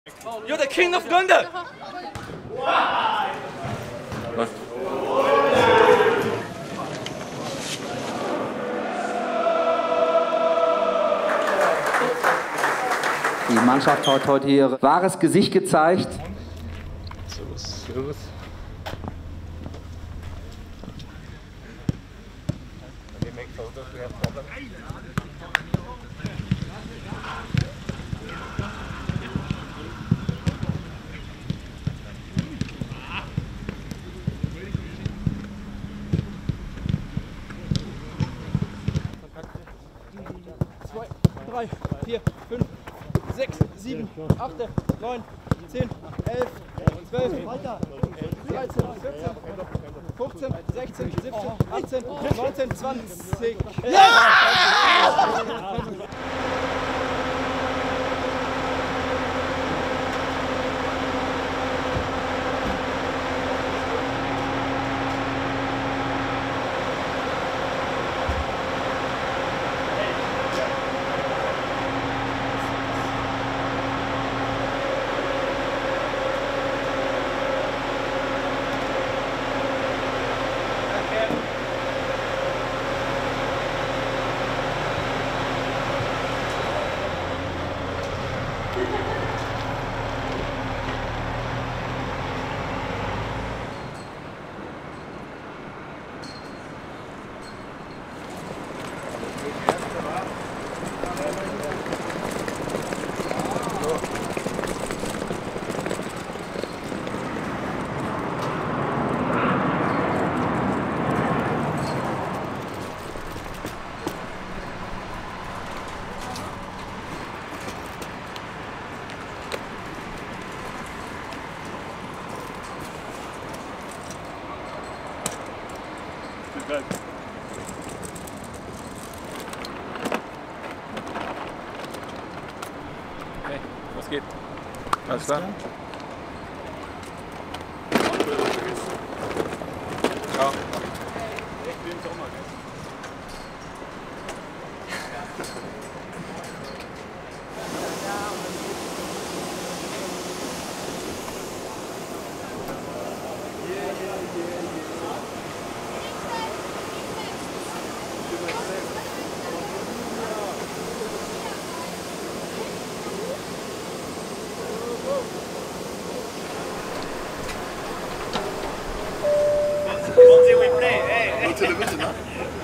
You're the king of London! Die Mannschaft hat heute ihr wahres Gesicht gezeigt. Servus. Zwei, drei, vier, fünf, sechs, sieben, acht, neun, 10, 11, 12, 13, 14, 15, 16, 17, 18, 19, 20. Okay, was geht? Alles klar? Ja. Television, huh?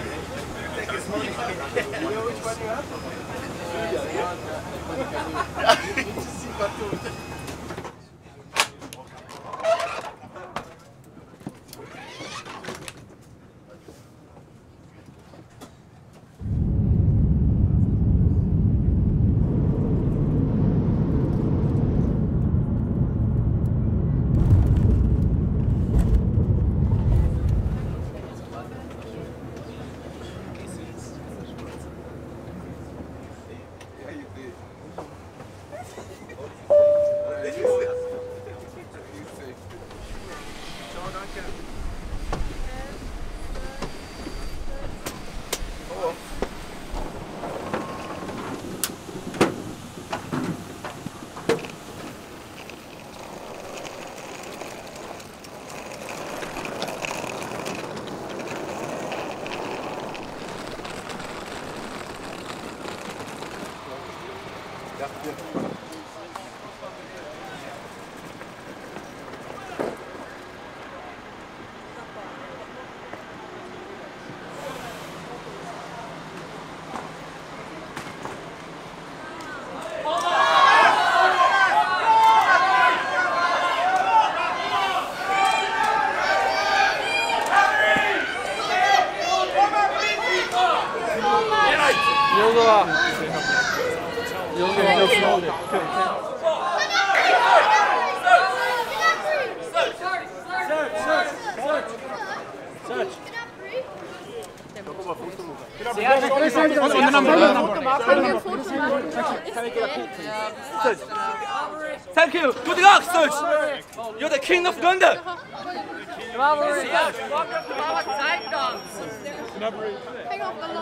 Thank you. Good luck, Serge. You're the king of London.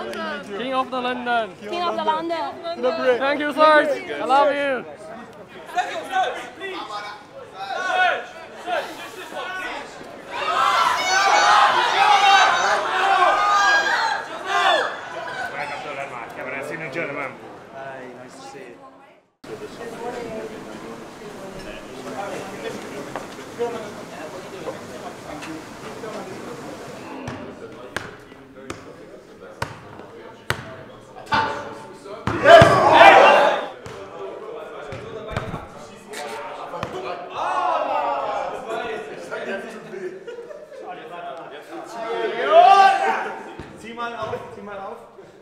King of the London. King of the London. Thank you, Serge. I love you. Zieh mal auf.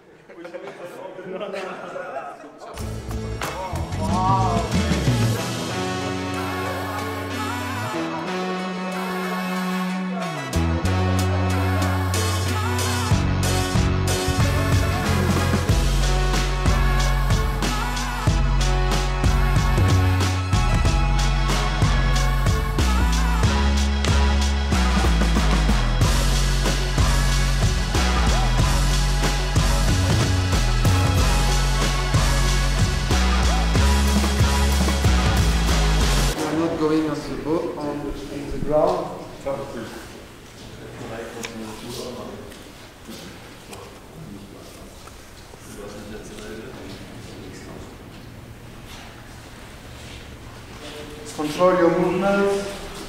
Going on the boat on the ground. Control your movements.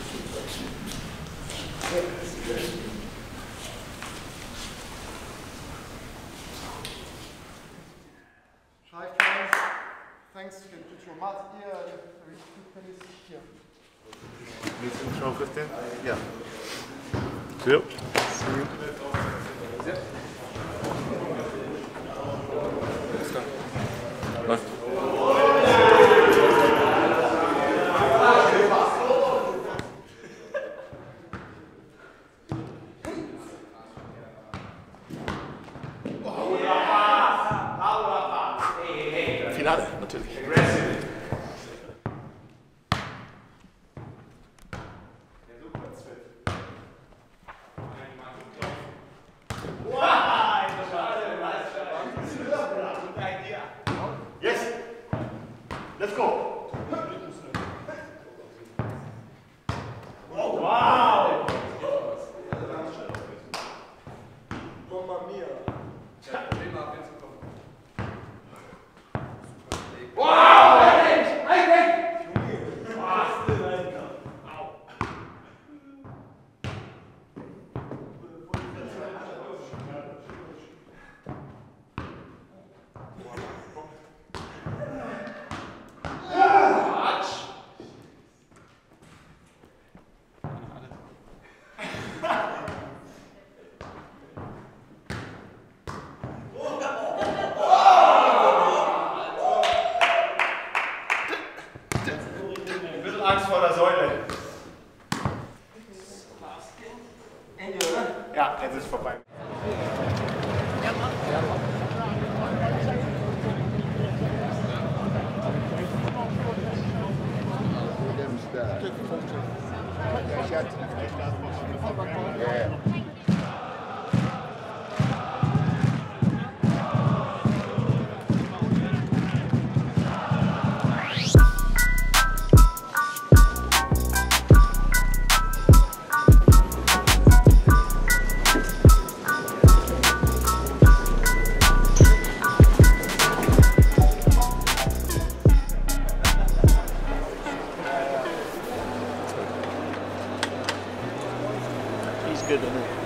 5 times. Thanks. You can put your mat here. Here. Needs control 15? Yeah. Yep. Finale, natürlich. Let's go! Oh, wow! Mamma mia! Wow! Angst vor der Säule. Ende, oder? Ja, jetzt ist vorbei. Good, isn't it?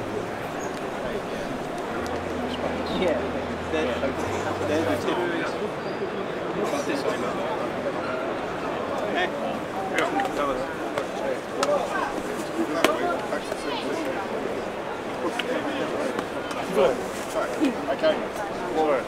Yeah. There's the tip. This way. Hey. Yeah, tell us. Good. Okay. Forward.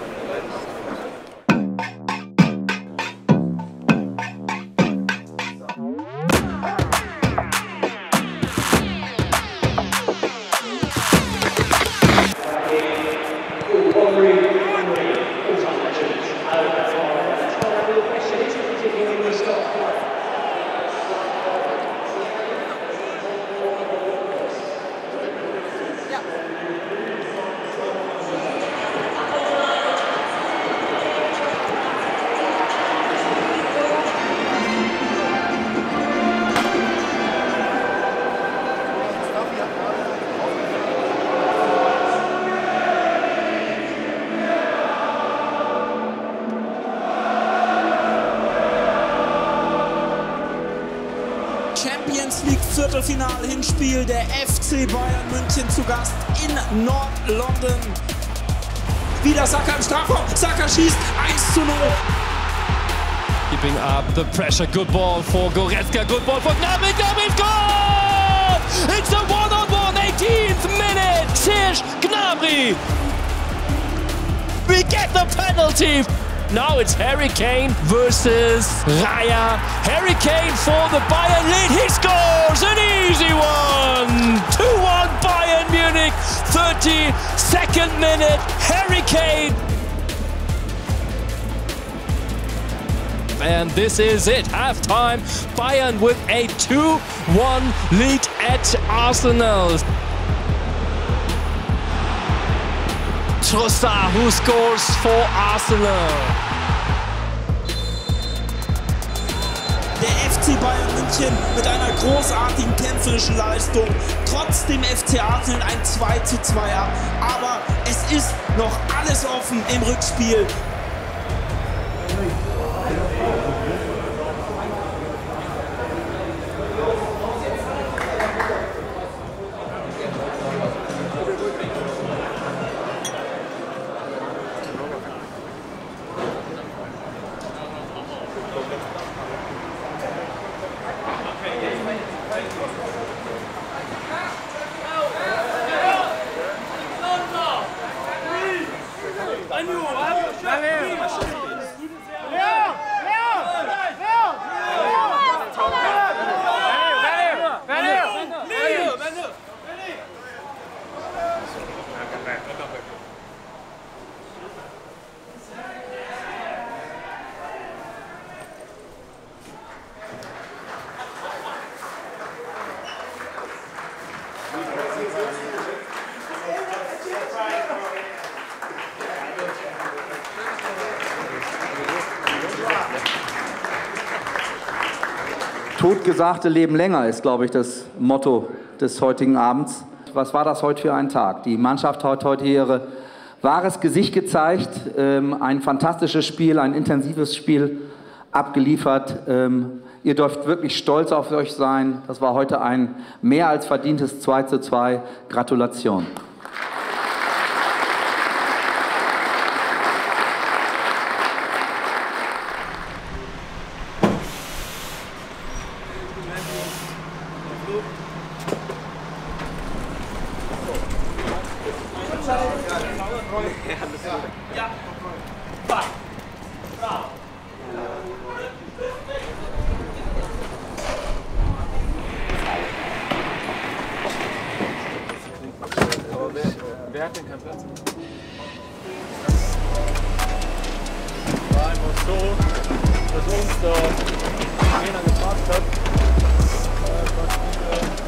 Champions League Viertelfinal-Hinspiel der FC Bayern München zu Gast in Nord-London. Wieder Saka im Strafraum, Saka schießt 1:0. Keeping up the pressure, good ball for Goretzka, good ball for Gnabry, Gnabry scored! It's a one-on-one, 18th minute, Serge Gnabry! We get the penalty! Now it's Harry Kane versus Raya. Harry Kane for the Bayern lead. He scores an easy one. 2-1 Bayern Munich. 32nd minute. Harry Kane. And this is it. Halftime. Bayern with a 2-1 lead at Arsenal. Trossard, who scores for Arsenal. Der FC Bayern München mit einer großartigen kämpferischen Leistung. Trotz dem FC Arsenal ein 2:2 ab. Aber es ist noch alles offen im Rückspiel. Totgesagte leben länger ist, glaube ich, das Motto des heutigen Abends. Was war das heute für ein Tag? Die Mannschaft hat heute ihr wahres Gesicht gezeigt, ein fantastisches Spiel, ein intensives Spiel abgeliefert. Ihr dürft wirklich stolz auf euch sein. Das war heute ein mehr als verdientes 2:2. Gratulation. Wer hat denn keinen Platz? War einfach so, dass uns der Trainer gefragt hat, was